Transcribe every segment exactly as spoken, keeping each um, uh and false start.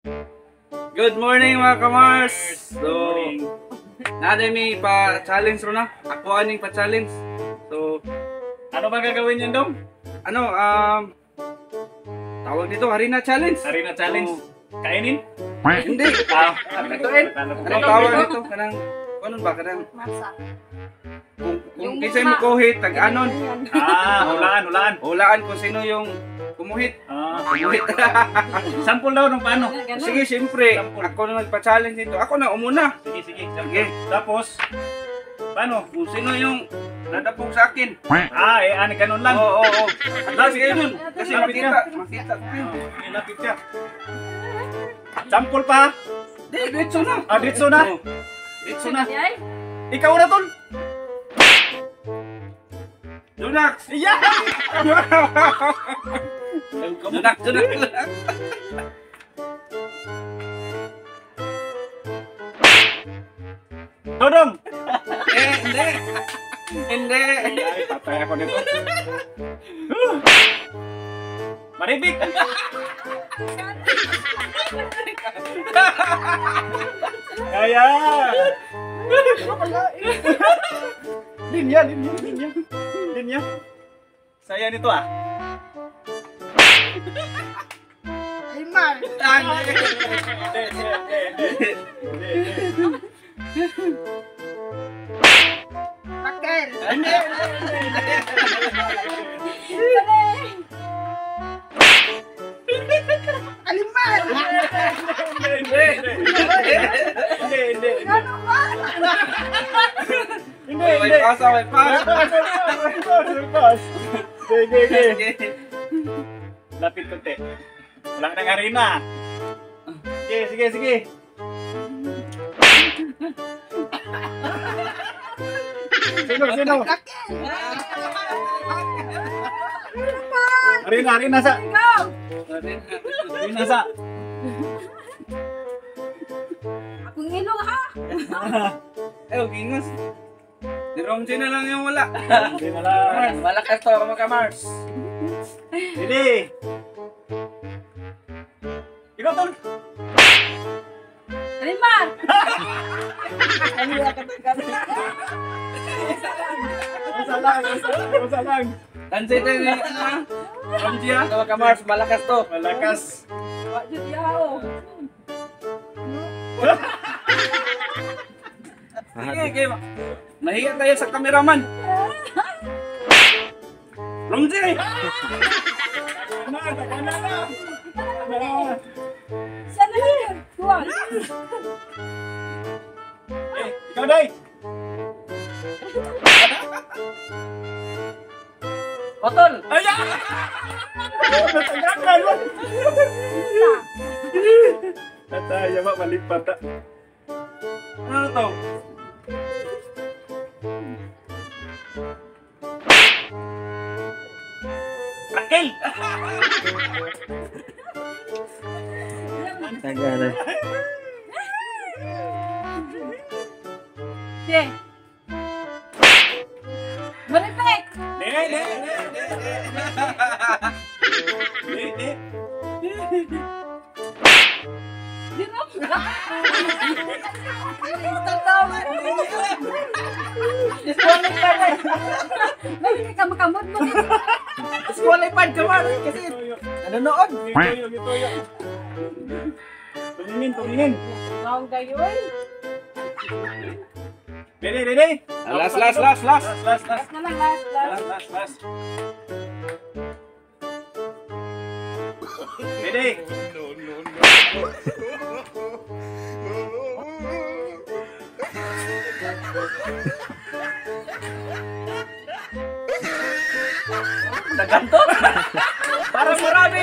Good morning mga kamars! So, natin may pa-challenge ro na. Ako aning pa-challenge. So, ano ba gagawin yan, Dong? ano, um, tawag dito, Harina Challenge. Harina Challenge. So, Kainin? hindi. Ah, Ituin. Anong tawag dito? Kanang, ano ba? Kanang, Masa. kung, kung kisay mo kuhit, tag-anon. Ah, hulaan, hulaan. Hulaan kung sino yung kumuhit. Ah, Kumuhit. sample daw ng paano. Sige, siyempre, ako na nagpa-challenge dito. Ako na umuna. Sige, sige. Sige. Tapos, paano? Kung sino yung nadapog sa akin. Ah, eh, ani ganun lang. Oo, oo, oo. Last kayo dun. Kasi Lapit makita, ka. makita ko yun. Oh, ilapit ka. Sample pa. Di, ditso na. Ah, ditso na. Oo. Ditso na. Ay, Ikaw na, Tol. Junak! Yeah! Junak, Junak! Dodong! Eh, hindi! Hindi! Ay, patay ako nito. Maribik! Kaya! Linya, linya, linya. Linya. Saya nito ah. ay mar. Hindi, hindi, hindi, hindi, hindi. Pakel. Hindi, hindi, Alimar. hindi, hindi, hindi, hindi. Ano ba? Hindi, May hindi. pasa, may pasa! Sige, sige. Lapit konti. Wala nang harina. Sige, sige, sige. Sino, sino? Pakel. Harina, harina sa. Ikaw. Harina sa. Akong ilong ha. Eh, huwag ingas. Si Romji na lang yung wala. Hindi na lang. Malakas to, mga kamars. Hindi. Ikaw, Tol. Alimar. Masa lang, masa lang. Tansit na yung ano? Romji ha? Mga kamars, malakas to. Malakas. Wajud yao. Sige, sige. Mahiya tayo sa kameraman. Romji! Ano, ano na? Sana yun. Tuwag. Eh, ikaw, Day. Otol! Ayan! Natagalan mo! Nataya ba, malipat ah. Ano to? Raquel! Tagalan. Sige. Maripek. Di, di, di, di, di. Di, di. Di mo. Tatawa. Disqualified eh! Bakit ka makamot mo? Disqualified ka man! Kasi nanonood! Gitoyo, gitoyo. Tumingin, tumingin. Ang gayoy. Ready, ready? Last, last, last, last! Last, last, last. Last na lang, last, last. Last, last, last. Ready? Naganto? Parang marami!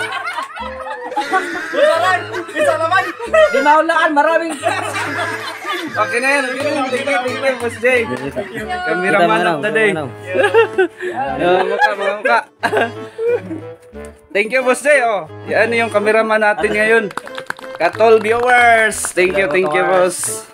Isa lang! Isa naman! Di maulaan, maraming! Okay na yan, okay na yan. Thank you, thank you, Boss Jay. Cameraman of the day. Uh, mukha, mga mukha. Thank you, Boss Jay. Oh, yan yung cameraman natin ngayon. Katol viewers. Thank you, thank you, boss.